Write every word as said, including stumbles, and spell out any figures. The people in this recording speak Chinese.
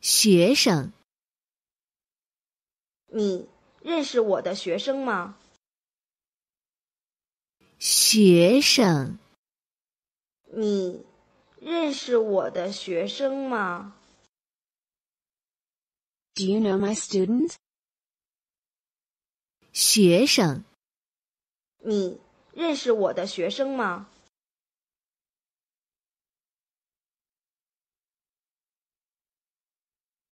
学生。 你认识我的学生吗？ 学生。 你认识我的学生吗？ Do you know my student? 学生。 你认识我的学生吗？